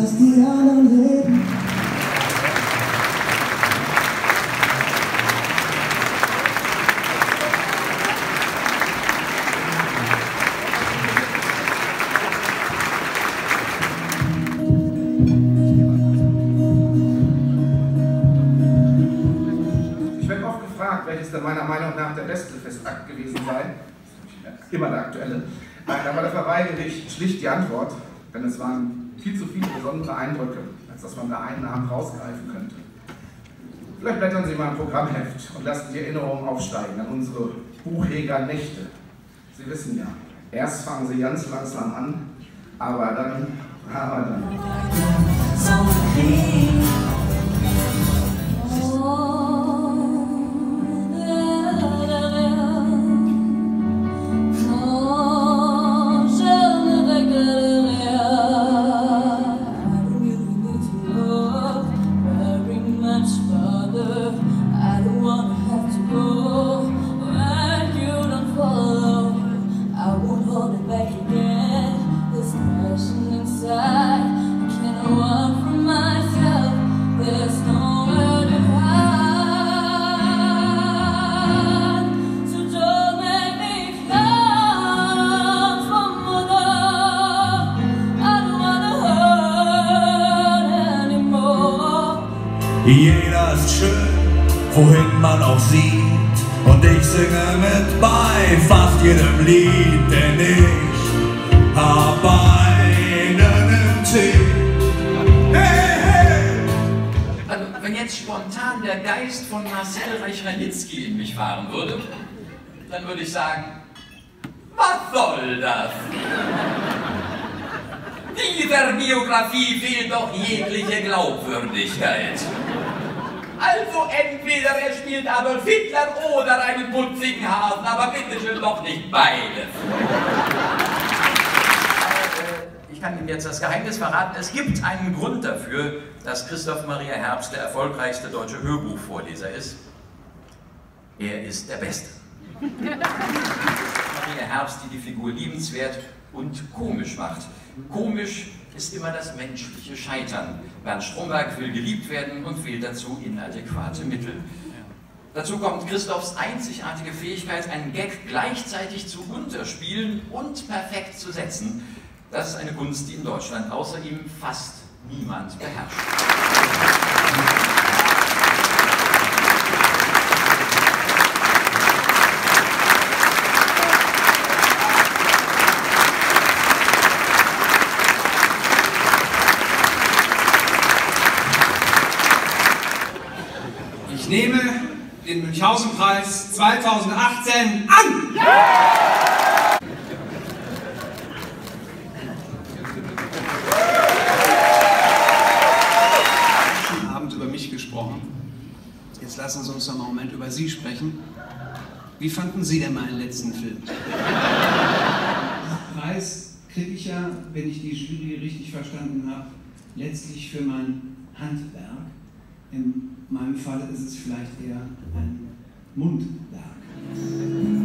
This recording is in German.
lass die anderen reden. Welches denn meiner Meinung nach der beste Festakt gewesen sei. Immer der aktuelle. Aber da verweigere ich schlicht die Antwort, denn es waren viel zu viele besondere Eindrücke, als dass man da einen Namen rausgreifen könnte. Vielleicht blättern Sie mal ein Programmheft und lassen die Erinnerungen aufsteigen an unsere Buchheger-Nächte. Sie wissen ja, erst fangen sie ganz langsam an, aber dann. Jeder ist schön, wohin man auch sieht, und ich singe mit bei fast jedem Lied, denn ich hab einen im Tee. Hey, hey. Also, wenn jetzt spontan der Geist von Marcel Reich-Ranitzky in mich fahren würde, dann würde ich sagen, was soll das? Dieser Biografie fehlt doch jegliche Glaubwürdigkeit. Also entweder er spielt Adolf Hitler oder einen putzigen Hasen, aber bitteschön doch nicht beides. Ich kann Ihnen jetzt das Geheimnis verraten, es gibt einen Grund dafür, dass Christoph Maria Herbst der erfolgreichste deutsche Hörbuchvorleser ist. Er ist der Beste. Maria Herbst, die die Figur liebenswert und komisch macht. Komisch ist immer das menschliche Scheitern. Bernd Stromberg will geliebt werden und wählt dazu inadäquate Mittel. Dazu kommt Christophs einzigartige Fähigkeit, einen Gag gleichzeitig zu unterspielen und perfekt zu setzen. Das ist eine Kunst, die in Deutschland außer ihm fast niemand beherrscht. Ich nehme den Münchhausen-Preis 2018 an! Ja! Schon Abend über mich gesprochen. Jetzt lassen Sie uns noch einen Moment über Sie sprechen. Wie fanden Sie denn meinen letzten Film? Den Preis kriege ich ja, wenn ich die Jury richtig verstanden habe, letztlich für mein Handwerk. In meinem Fall ist es vielleicht eher ein Mundwerk.